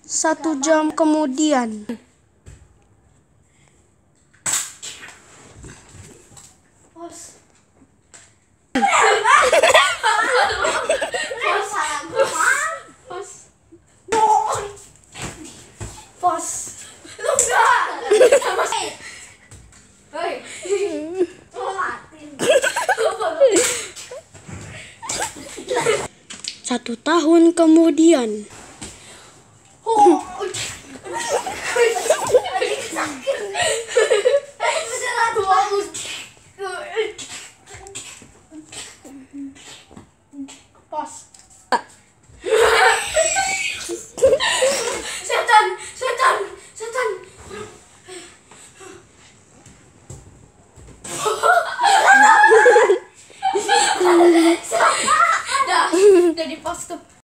1 jam kemudian. Satu tahun kemudian. Setan. Udah di pos tuh.